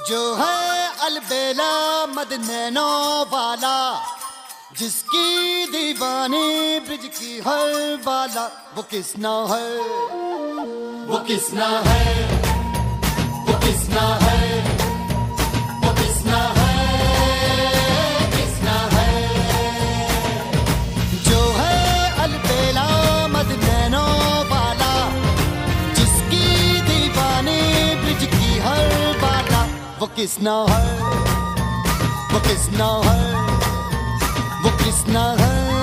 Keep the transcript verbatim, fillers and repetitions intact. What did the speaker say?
जो है अलबेला मद नैनो वाला, जिसकी दीवानी ब्रिज की हर बाला, वो किसना है, वो किसना है, वो किसना है, वो किसना है, किसना है। जो है अलबेला मद नैनो वाला, जिसकी दीवानी ब्रिज की हर बाला, वो किसना है, वो किसना है, वो किसना है।